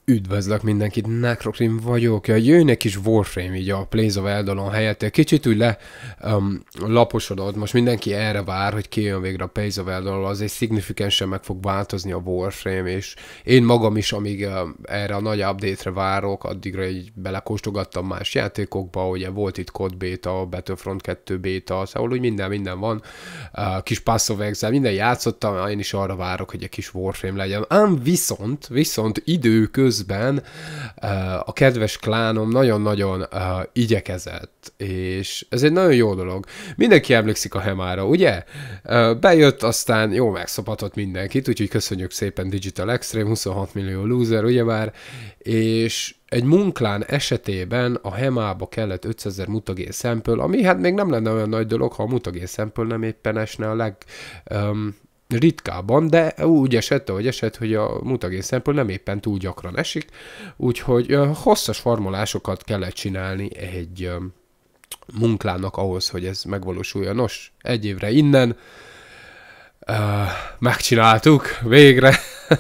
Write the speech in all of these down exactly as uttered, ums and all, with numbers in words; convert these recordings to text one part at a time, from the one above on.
Üdvözlök mindenkit, Necrokrim vagyok. Jöjjön egy kis Warframe így a Plains of Eldonon helyett. Kicsit úgy le um, laposodott. Most mindenki erre vár, hogy kijön végre a Plains of Eldonon, azért szignifikánsan meg fog változni a Warframe, és én magam is, amíg uh, erre a nagy update-re várok, addigra így belekóstogattam más játékokba, ugye volt itt COD Beta, Battlefront kettő Beta, szóval úgy minden, minden van. Uh, kis Pass of Exile, minden játszottam, én is arra várok, hogy egy kis Warframe legyen. Ám viszont, viszont időköz közben uh, a kedves klánom nagyon-nagyon uh, igyekezett, és ez egy nagyon jó dolog. Mindenki emlékszik a Hemára, ugye? Uh, bejött, aztán jó megszopatott mindenkit, úgyhogy köszönjük szépen Digital Extreme, huszonhat millió loser, ugyebár, és egy munklán esetében a Hemába kellett ötszázezer mutagén sample, ami hát még nem lenne olyan nagy dolog, ha a mutagén sample nem éppen esne a leg... Um, ritkában, de úgy esett, ahogy esett, hogy a mutagén szempől nem éppen túl gyakran esik, úgyhogy uh, hosszas formulásokat kellett csinálni egy uh, munklának ahhoz, hogy ez megvalósuljon. Nos, egy évre innen uh, megcsináltuk, végre,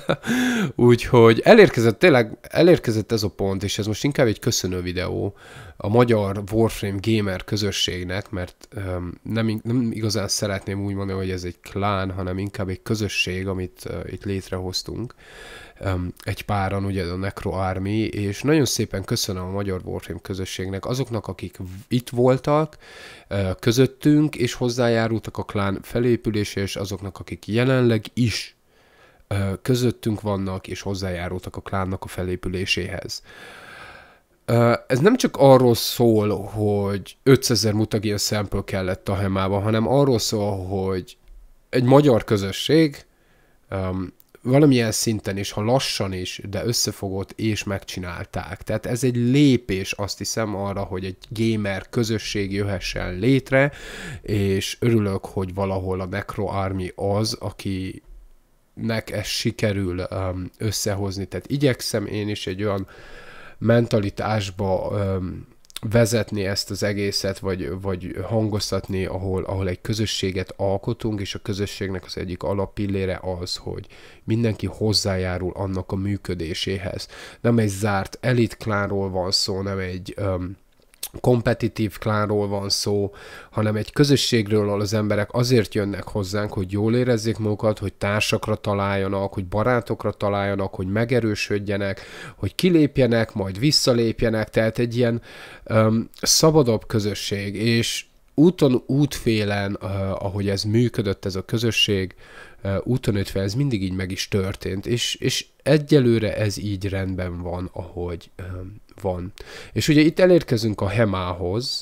úgyhogy elérkezett, tényleg elérkezett ez a pont, és ez most inkább egy köszönő videó a magyar Warframe gamer közösségnek, mert um, nem, nem igazán szeretném úgy mondani, hogy ez egy klán, hanem inkább egy közösség, amit uh, itt létrehoztunk. Um, egy páran, ugye a Necro Army, és nagyon szépen köszönöm a magyar Warframe közösségnek, azoknak, akik itt voltak uh, közöttünk, és hozzájárultak a klán felépüléséhez, és azoknak, akik jelenleg is uh, közöttünk vannak, és hozzájárultak a klánnak a felépüléséhez. Uh, ez nem csak arról szól, hogy ötszázezer mutagén sample kellett a Hemába, hanem arról szól, hogy egy magyar közösség um, valamilyen szinten is, ha lassan is, de összefogott és megcsinálták. Tehát ez egy lépés, azt hiszem, arra, hogy egy gamer közösség jöhessen létre, és örülök, hogy valahol a Necro Army az, aki nek ez sikerül um, összehozni. Tehát igyekszem én is egy olyan mentalitásba öm, vezetni ezt az egészet, vagy, vagy hangoztatni, ahol, ahol egy közösséget alkotunk, és a közösségnek az egyik alappillére az, hogy mindenki hozzájárul annak a működéséhez. Nem egy zárt elit klánról van szó, nem egy öm, kompetitív klánról van szó, hanem egy közösségről, ahol az emberek azért jönnek hozzánk, hogy jól érezzék magukat, hogy társakra találjanak, hogy barátokra találjanak, hogy megerősödjenek, hogy kilépjenek, majd visszalépjenek, tehát egy ilyen um, szabadabb közösség, és úton, útfélen, uh, ahogy ez működött, ez a közösség, uh, úton, útfélen, ez mindig így meg is történt, és, és egyelőre ez így rendben van, ahogy um, van. És ugye itt elérkezünk a Hemához,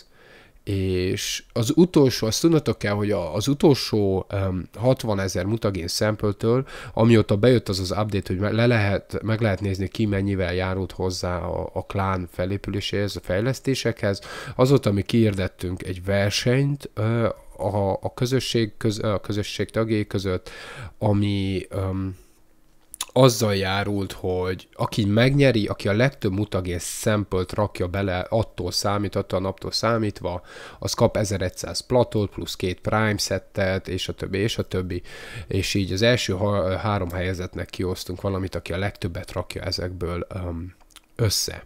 és az utolsó, azt tudnotok kell, hogy az utolsó um, hatvanezer mutagén sample-től, amióta bejött az az update, hogy le lehet, meg lehet nézni, ki mennyivel járult hozzá a, a klán felépüléséhez, a fejlesztésekhez, azóta mi kiirdettünk egy versenyt uh, a, a, közösség köz, a közösség tagjai között, ami um, azzal járult, hogy aki megnyeri, aki a legtöbb mutagén sample-t rakja bele, attól számít, attól a naptól számítva, az kap ezerszáz platót, plusz két prime settet, és a többi, és a többi. És így az első ha- három helyezetnek kiosztunk valamit, aki a legtöbbet rakja ezekből um, össze.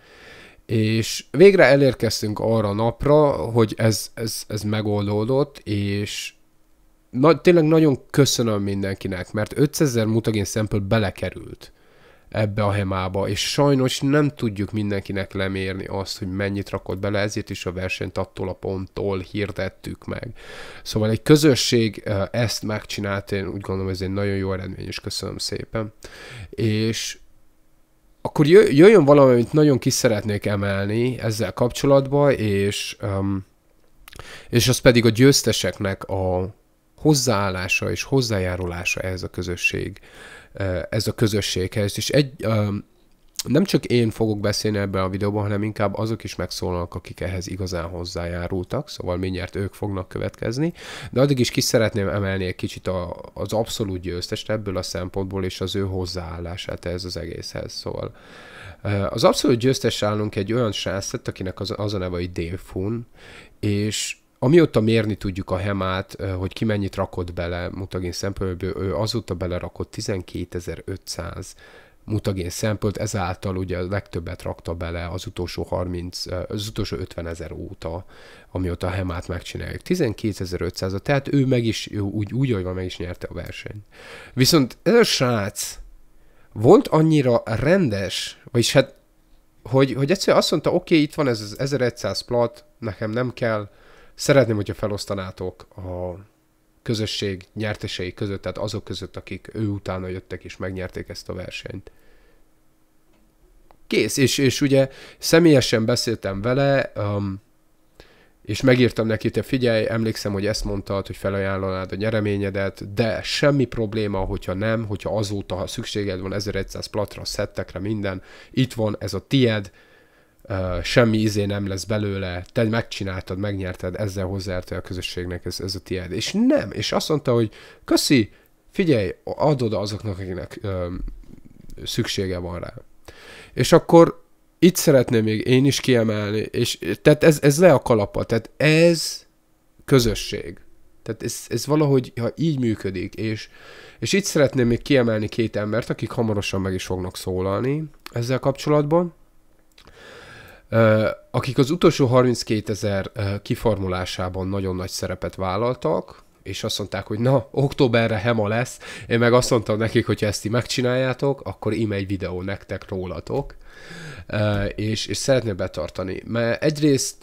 És végre elérkeztünk arra a napra, hogy ez, ez, ez megoldódott, és Na, tényleg nagyon köszönöm mindenkinek, mert ötszázezer mutagén sample belekerült ebbe a Hemába, és sajnos nem tudjuk mindenkinek lemérni azt, hogy mennyit rakott bele, ezért is a versenyt attól a ponttól hirdettük meg. Szóval egy közösség ezt megcsinált, én úgy gondolom, ez egy nagyon jó eredmény, és köszönöm szépen. És akkor jöjjön valami, amit nagyon ki szeretnék emelni ezzel kapcsolatban, és, um, és az pedig a győzteseknek a hozzáállása és hozzájárulása ehhez a közösség, ez a közösséghez. És egy, nem csak én fogok beszélni ebben a videóban, hanem inkább azok is megszólalnak, akik ehhez igazán hozzájárultak, szóval mindjárt ők fognak következni, de addig is ki szeretném emelni egy kicsit a, az abszolút győztest ebből a szempontból, és az ő hozzáállását ehhez az egészhez. Szóval az abszolút győztes állunk egy olyan srácot, akinek az, az a neve, hogy Dave Fun, és amióta mérni tudjuk a Hemát, hogy ki mennyit rakott bele mutagén szempontból, ő azóta belerakott tizenkétezer-ötszáz mutagén szempont, ezáltal ugye a legtöbbet rakta bele az utolsó harminc, az utolsó ötven ezer óta, amióta a Hemát megcsináljuk. tizenkétezer-ötszázat, tehát ő meg is, úgy, úgy, ahogy van, meg is nyerte a versenyt. Viszont ez a srác volt annyira rendes, vagyis hát, hogy, hogy egyszerűen azt mondta, oké, okay, itt van ez az ezerszáz plat, nekem nem kell, szeretném, hogyha felosztanátok a közösség nyertesei között, tehát azok között, akik ő utána jöttek és megnyerték ezt a versenyt. Kész, és, és ugye személyesen beszéltem vele, um, és megírtam neki, te figyelj, emlékszem, hogy ezt mondtad, hogy felajánlanád a nyereményedet, de semmi probléma, hogyha nem, hogyha azóta, ha szükséged van ezerszáz platra, szettekre, minden, itt van, ez a tied, uh, semmi izé nem lesz belőle, te megcsináltad, megnyerted, ezzel hozzájártál a közösségnek, ez, ez a tied. És nem, és azt mondta, hogy köszi, figyelj, add oda azoknak, akinek um, szüksége van rá. És akkor itt szeretném még én is kiemelni, és tehát ez, ez le a kalappa, tehát ez közösség. Tehát ez, ez valahogy, ha így működik, és, és itt szeretném még kiemelni két embert, akik hamarosan meg is fognak szólalni ezzel kapcsolatban, akik az utolsó harminckétezer kiformulásában nagyon nagy szerepet vállaltak, és azt mondták, hogy na, októberre Hema lesz, én meg azt mondtam nekik, hogy ha ezt ti megcsináljátok, akkor íme egy videó nektek rólatok, uh, és, és szeretném betartani. Mert egyrészt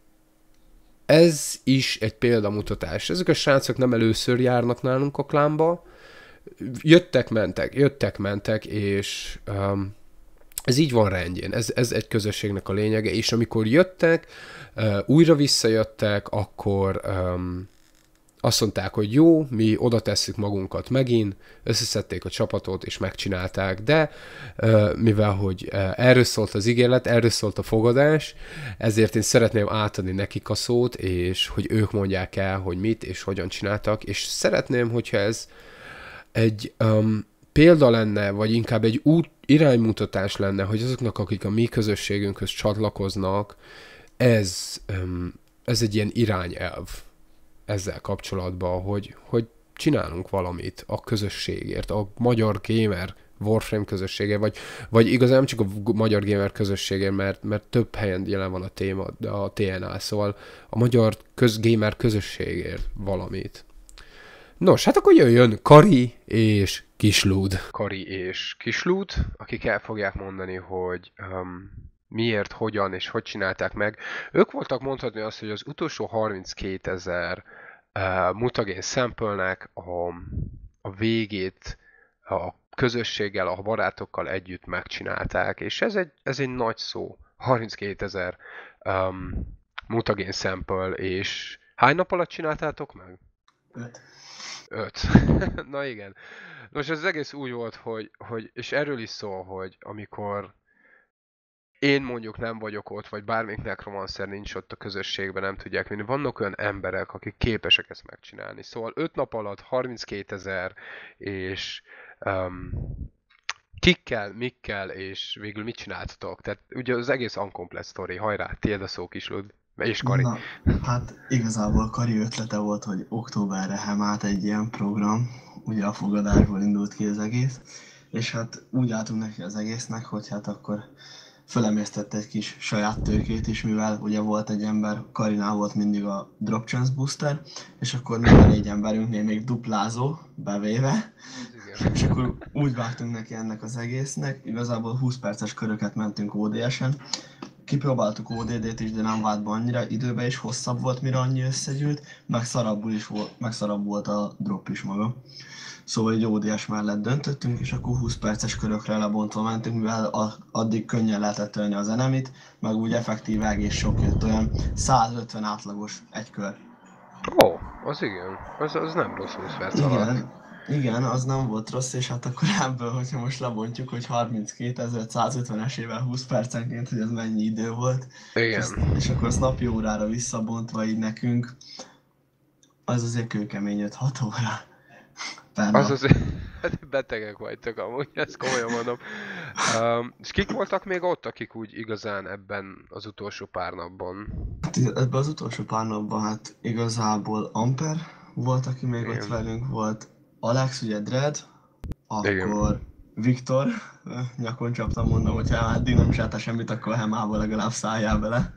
ez is egy példamutatás. Ezek a srácok nem először járnak nálunk a klánba, jöttek, mentek, jöttek, mentek, és um, ez így van rendjén. Ez, ez egy közösségnek a lényege, és amikor jöttek, uh, újra visszajöttek, akkor um, azt mondták, hogy jó, mi oda tesszük magunkat megint, összeszedték a csapatot, és megcsinálták, de mivel, hogy erről szólt az ígéret, erről szólt a fogadás, ezért én szeretném átadni nekik a szót, és hogy ők mondják el, hogy mit és hogyan csináltak, és szeretném, hogyha ez egy um, példa lenne, vagy inkább egy út, iránymutatás lenne, hogy azoknak, akik a mi közösségünkhöz csatlakoznak, ez, um, ez egy ilyen irányelv ezzel kapcsolatban, hogy, hogy csinálunk valamit a közösségért, a magyar gamer Warframe közössége, vagy, vagy igazán nem csak a magyar gamer közössége, mert, mert több helyen jelen van a téma, a té en á, szóval a magyar köz, gamer közösségért valamit. Nos, hát akkor jöjjön Kari és Kislúd. Kari és Kislúd, akik el fogják mondani, hogy um, miért, hogyan és hogy csinálták meg. Ők voltak mondhatni azt, hogy az utolsó harminckétezer uh, mutagén sample-nek a, a végét a közösséggel, a barátokkal együtt megcsinálták, és ez egy, ez egy nagy szó. harminckétezer um, mutagén sample, és hány nap alatt csináltátok meg? Öt. Öt. Na igen. Nos, ez egész úgy volt, hogy, hogy, és erről is szól, hogy amikor én mondjuk nem vagyok ott, vagy bármelyik nekromancer nincs ott a közösségben, nem tudják vinni. Vannak olyan emberek, akik képesek ezt megcsinálni. Szóval öt nap alatt harminckétezer, és um, kikkel, mikkel, és végül mit csináltatok? Tehát ugye az egész uncomplex story. Hajrá, tiéd a szó, Kislúd. És Kari. Na, hát igazából Kari ötlete volt, hogy októberre Hemát egy ilyen program, ugye a fogadásból indult ki az egész, és hát úgy álltunk neki az egésznek, hogy hát akkor fölemésztett egy kis saját tőkét is, mivel ugye volt egy ember, Karinál volt mindig a Drop Chance Booster, és akkor minden négy emberünknél még duplázó bevéve, és akkor úgy vágtunk neki ennek az egésznek, igazából húsz perces köröket mentünk ó dé es-en, kipróbáltuk ó dé dét is, de nem vált be annyira, időben is hosszabb volt, mire annyi összegyűlt, meg szarabbul is volt, meg szarabb volt a drop is maga. Szóval egy ó dé es mellett döntöttünk, és akkor húsz perces körökre lebontva mentünk, mivel addig könnyen lehetett ölni az enemit, meg úgy effektív egész sok jött, olyan százötven átlagos egy kör. Ó, oh, az igen, az, az nem rossz húsz perc alatt. Igen, igen, az nem volt rossz, és hát akkor ebből, hogyha most lebontjuk, hogy harminckétezer-százötvenesével húsz percenként, hogy ez mennyi idő volt. Igen. És, és akkor azt napi órára visszabontva így nekünk, az azért kőkemény öt-hat óra. Az azért, betegek vagytok amúgy, ezt komolyan mondom. Um, és kik voltak még ott, akik úgy igazán ebben az utolsó pár napban? Hát ebben az utolsó pár napban hát igazából Amper volt, aki még igen. ott velünk volt, Alex, ugye Dread, akkor igen. Viktor, nyakon csaptam, mondom, hogy ha eddig nem csinálta semmit, akkor Hemába legalább szálljál bele.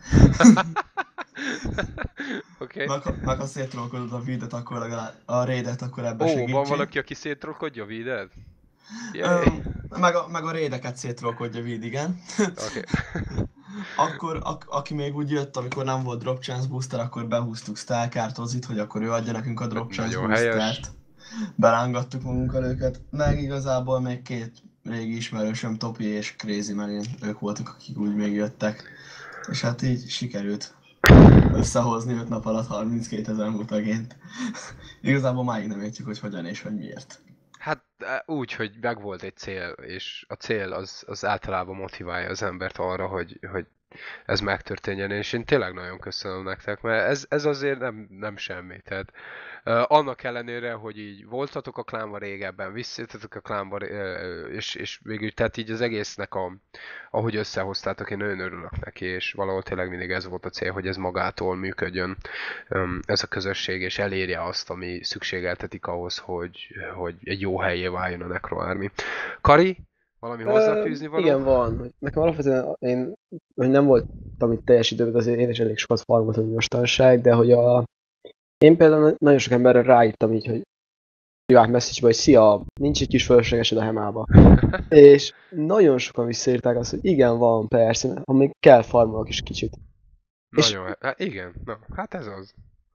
Oké. Meg, ha- meg ha szétrolkodod a vídet, akkor legalább a raidet, akkor ebbe Ó, segítsél. van valaki, aki szétrolkodja a vídet? Öm, meg, a, meg a raideket szétrolkodja víd, igen. Oké. Akkor, a, aki még úgy jött, amikor nem volt Drop Chance Booster, akkor behúztuk Stalkart, hogy akkor ő adja nekünk a Drop Chance Nagyon helyes. Boostert. Belángattuk magunkkal őket, meg igazából még két régi ismerősöm, Topi és Crazy Marin, ők voltak, akik úgy még jöttek. És hát így sikerült összehozni öt nap alatt harminckétezer mutagént. Igazából máig nem értjük, hogy hogyan és hogy miért. Hát úgy, hogy megvolt egy cél, és a cél az, az általában motiválja az embert arra, hogy, hogy ez megtörténjen, és én tényleg nagyon köszönöm nektek, mert ez, ez azért nem, nem semmi. Tehát uh, annak ellenére, hogy így voltatok a klánban régebben, visszajöttetek a klánban, uh, és, és végül, tehát így az egésznek, a, ahogy összehoztátok, én nagyon örülök neki, és valahol tényleg mindig ez volt a cél, hogy ez magától működjön, um, ez a közösség, és elérje azt, ami szükségeltetik ahhoz, hogy, hogy egy jó helyé váljon a Necroarmy. Kari? Valami hozzáfűzni való? Igen, van. Nekem alapvetően én, hogy nem voltam itt teljes időben, azért én is elég sokat farmoltam mostanság, de hogy a... Én például nagyon sok emberre ráírtam így, hogy privát message-be, hogy szia, nincs egy kis fölöslegesed a Hemába. És nagyon sokan visszaírták azt, hogy igen, van, persze, ha még kell farmolok is kicsit. Nagyon, és... hát igen, na, hát ez az.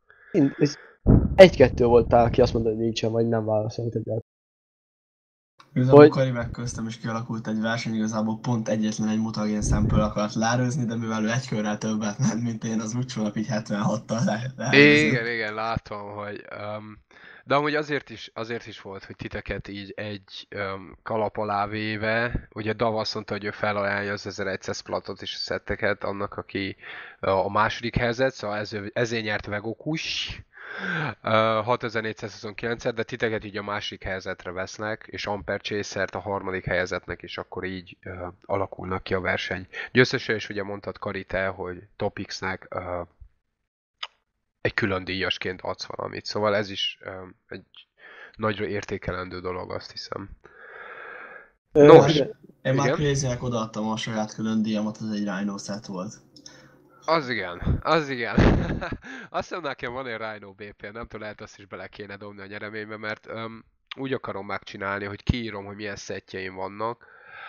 Egy-kettő voltál, aki azt mondta, hogy nincsen, vagy nem válaszolt egyáltalán. Igazából hogy... Kari megköztem is kialakult egy verseny, igazából pont egyetlen egy mutagén szempől akart lárőzni, de mivel ő egy körrel többet ment, mint én, az úgy nap így hetvenhattal lárőzni. Igen, igen, látom, hogy... Um, de amúgy azért is, azért is volt, hogy titeket így egy um, kalap alá véve, ugye Dav azt mondta, hogy ő felajánlja az ezerszáz platot és a szetteket annak, aki uh, a második helyzet, szóval ez, ezért nyert Vegokus. Uh, hatezer-négyszázhuszonkilenc, de titeket így a másik helyezetre vesznek, és Amper Chaser-t a harmadik helyezetnek, és akkor így uh, alakulnak ki a verseny. Győztese is ugye mondtad, Kari, te, hogy Topixnek uh, egy külön díjasként adsz valamit, szóval ez is uh, egy nagyra értékelendő dolog, azt hiszem. Nos, én igen? Már Crazy-nek odaadtam a saját külön díjamat, az egy Rhino set volt. Az igen, az igen. Azt hiszem, nekem van egy Rhino bé pé, nem tudom, lehet azt is bele kéne dobni a nyereménybe, mert um, úgy akarom megcsinálni, hogy kiírom, hogy milyen szettjeim vannak,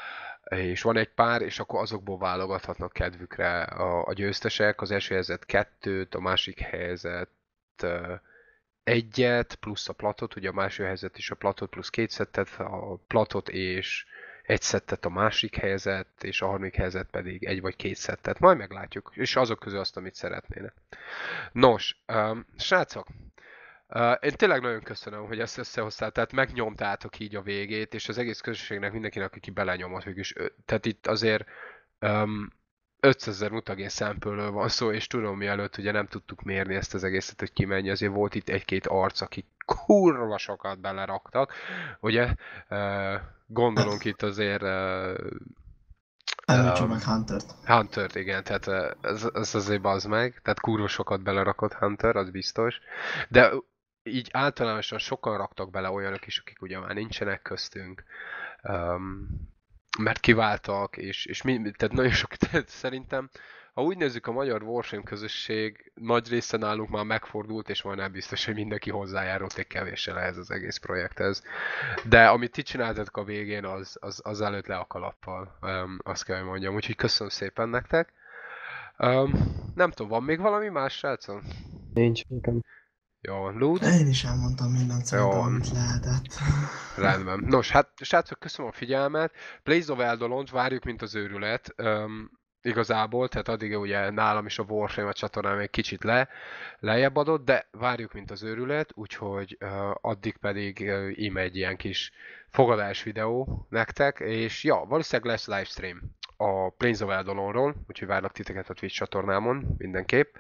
és van egy pár, és akkor azokból válogathatnak kedvükre a, a győztesek. Az első helyzet kettőt, a másik helyzet uh, egyet, plusz a platot, ugye a másik helyzet is a platot plusz két szettet, a platot és egy szettet a másik helyzet, és a harmadik helyzet pedig egy vagy két szettet. Majd meglátjuk, és azok közül azt, amit szeretnének. Nos, um, srácok, uh, én tényleg nagyon köszönöm, hogy ezt összehoztál, tehát megnyomtátok így a végét, és az egész közösségnek, mindenkinek, aki belenyomott végülis. Tehát itt azért um, ötszázezer mutagén szempőről van szó, és tudom, mielőtt ugye nem tudtuk mérni ezt az egészet, hogy ki mennyi, azért volt itt egy-két arc, akik kurva sokat beleraktak, ugye? Uh, gondolunk itt azért... Uh, Említsük meg Huntert. Huntert, igen, tehát uh, ez, ez azért bazd meg, tehát kurva sokat belerakott Hunter, az biztos. De így általánosan sokan raktak bele olyanok is, akik ugye már nincsenek köztünk. Um, mert kiváltak, és, és mi, tehát nagyon sok, tehát szerintem, ha úgy nézzük, a magyar Warframe közösség nagy része nálunk már megfordult, és már nem biztos, hogy mindenki hozzájárult egy kevéssel ehhez az egész projekthez. De amit ti csináltatok a végén, az, az, az előtt le a kalappal, um, azt kell, hogy mondjam. Úgyhogy köszönöm szépen nektek. Um, nem tudom, van még valami más, srácon? Nincs, nekem. Jó, Lud? Én is elmondtam mindent, szerintem, amit lehetett. Rendben. Nos, hát srácok, köszönöm a figyelmet. Blaze of Eldolont várjuk, mint az őrület. Um, igazából, tehát addig ugye nálam is a Warframe a csatornán még kicsit le, lejjebb adott, de várjuk, mint az őrület, úgyhogy uh, addig pedig uh, íme egy ilyen kis fogadás videó nektek, és ja, valószínűleg lesz livestream a Plains of Eldolonról, úgyhogy várlak titeket a Twitch csatornámon mindenképp.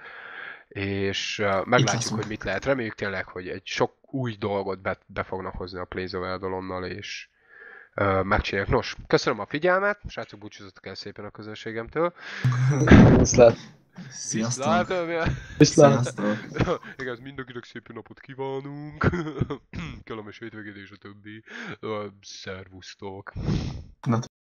És uh, meglátjuk, hogy mit lehet. Reméljük tényleg, hogy egy sok új dolgot be, be fognak hozni a Plains of Eldolonnal, és uh, megcsinálják. Nos, köszönöm a figyelmet, srácok, búcsúzzatok el szépen a közönségemtől. Sziasztok! Látom, ja. Viszlát! Sziasztok! Igaz, mindenkinek szép jó napot kívánunk. Kellemes hétvégét és a többi. Ö, Szervusztok. Na